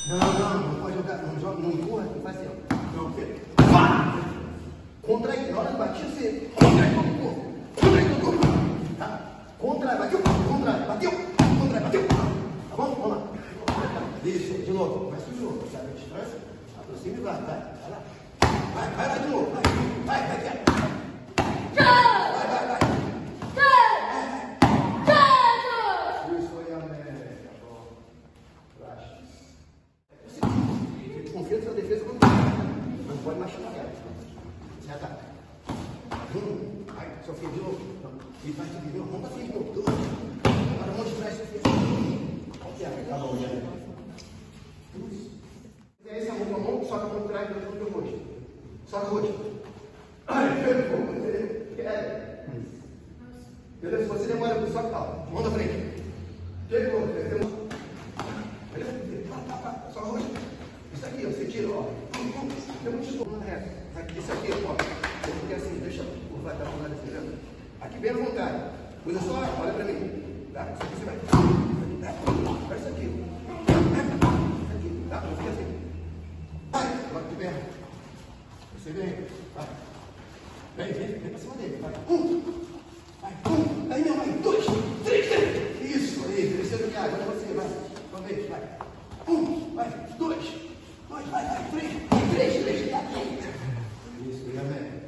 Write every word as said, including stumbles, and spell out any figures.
Não, não, não pode jogar, não joga, não empurra, não faz assim, ó. Não, você. Pá! Contrai, na hora de bater, você contrai todo o corpo. Contrai todo o corpo. Tá? Contrai, bateu, contrai, bateu, contrai, bateu. Tá bom? Vamos lá. Isso, de novo. Vai subir de novo. Sabe a distância? Aproxima e vai, vai. Vai lá. Vai, vai, vai de novo. Vai, vai, vai, vai. Vai, vai, vai. Isso foi a América. Você confia na sua defesa quando não pode machucar ela. Já tá. Um, vai, seu filho de novo. E vai subir de novo. Vamos pra frente de novo. Agora vamos de trás, seu filho. Tá bom, já. Esse é a mão com a mão, soca a mão atrás do teu rosto. Soca o rosto. Ai, pegou, entendeu? É. Beleza? Se você demora para o soco, tal. Mão na frente. Pegou, entendeu? Beleza? Pá, pá, pá. Soca o rosto. Isso aqui, ó, você tira, ó. Tem muito esforço na reta. Isso aqui, ó. Porque assim, deixa o vai estar falando assim, né? Aqui bem à vontade. Coisa só, olha pra mim. Tá? Isso aqui você vai. Faz isso aqui. Isso aqui, tá? Não fica assim. Vai, agora de perna. Você vem, vai. Vem, vem, vem pra cima dele. Vai. Um. Vai. Um. Aí, meu, vai. Dois. Três. Isso, aí. Terceiro que agora você, vai. Uma vez, vai. Um. Vai. Dois. Dois. Vai, vai. Três. Três, três. Isso, e amém.